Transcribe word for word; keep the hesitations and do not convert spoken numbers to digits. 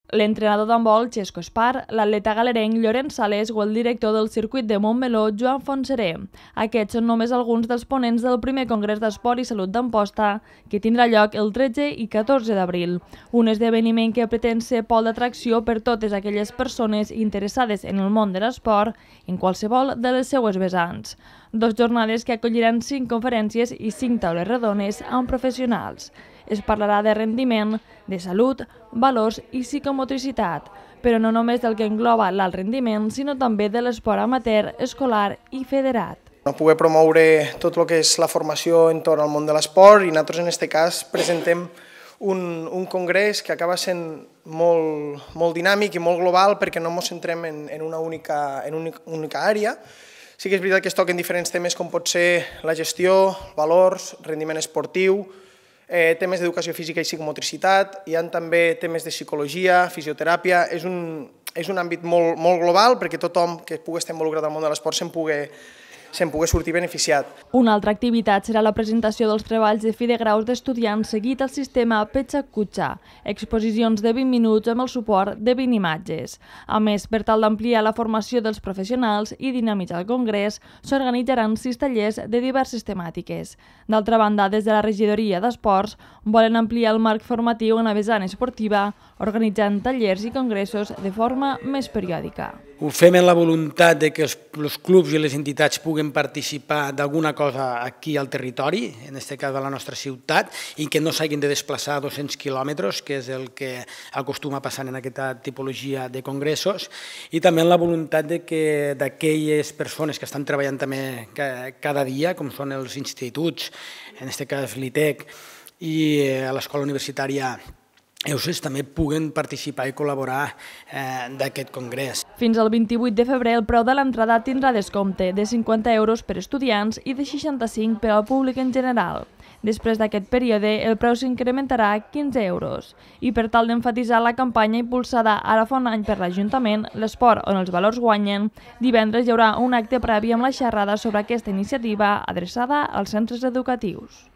L'entrenador d'handbol Xesco Espar, l'atleta galerenc Llorenç Sales o el director del circuit de Montmeló Joan Fontseré. Aquests són només alguns dels ponents del primer Congrés d'Esport i Salut d'Amposta, que tindrà lloc el tretze i catorze d'abril. Un esdeveniment que pretén ser pol d'atracció per totes aquelles persones interessades en el món de l'esport en qualsevol de les seues vessants. Dos jornades que acolliran cinc conferències i cinc taules redones amb professionals. Es parlarà de rendiment, de salut, valors i psicomotricitat, però no només del que engloba l'alt rendiment, sinó també de l'esport amateur, escolar i federat. No poder promoure tot el que és la formació entorn al món de l'esport i nosaltres en aquest cas presentem un, un congrés que acaba sent molt, molt dinàmic i molt global perquè no ens centrem en, en, una única, en una única àrea. Sí que és veritat que es toquen diferents temes com pot ser la gestió, valors, rendiment esportiu, Eh, temes d'educació física i psicomotricitat, hi ha també temes de psicologia, fisioteràpia, és un, és un àmbit molt, molt global perquè tothom que pugui estar involucrat al món de l'esport se'n pugui, se'n pugui sortir beneficiat. Una altra activitat serà la presentació dels treballs de fi de graus d'estudiants seguit al sistema Petxa-Cutxa, exposicions de vint minuts amb el suport de vint imatges. A més, per tal d'ampliar la formació dels professionals i dinamitzar el congrés, s'organitzaran sis tallers de diverses temàtiques. D'altra banda, des de la regidoria d'Esports volen ampliar el marc formatiu en la vessant esportiva, organitzant tallers i congressos de forma més periòdica. Ho fem amb la voluntat de que els, els clubs i les entitats puguen participar d'alguna cosa aquí al territori, en aquest cas a la nostra ciutat, i que no s'hagin de desplaçar dos-cents quilòmetres, que és el que acostuma a passar en aquesta tipologia de congressos, i també amb la voluntat de que d'aquelles persones que estan treballant també cada dia, com són els instituts, en aquest cas l'I T E C i a l'escola universitària Eusés, també puguen participar i col·laborar eh, d'aquest congrés. Fins al vint-i-vuit de febrer el preu de l'entrada tindrà descompte de cinquanta euros per estudiants i de seixanta-cinc per al públic en general. Després d'aquest període, el preu s'incrementarà a quinze euros. I per tal d'emfatitzar la campanya impulsada ara fa un any per l'Ajuntament, l'esport on els valors guanyen, divendres hi haurà un acte previ amb la xerrada sobre aquesta iniciativa adreçada als centres educatius.